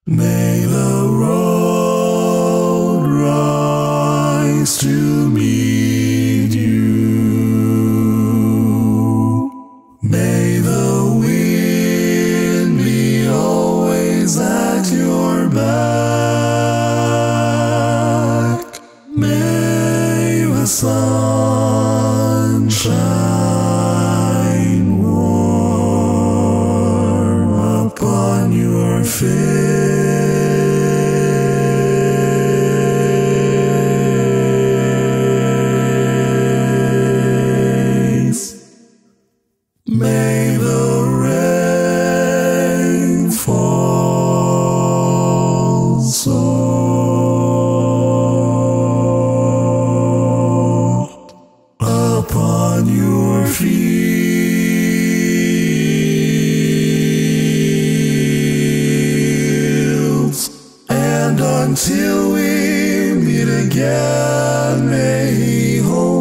May the road rise to meet you. May the wind be always at your back. May the sun shine warm upon your face. May the rain fall soft upon your fields, and until we meet again, may He hold